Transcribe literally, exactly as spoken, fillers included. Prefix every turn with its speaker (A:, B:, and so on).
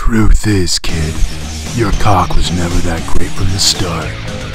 A: Truth is, kid, your cock was never that great from the start.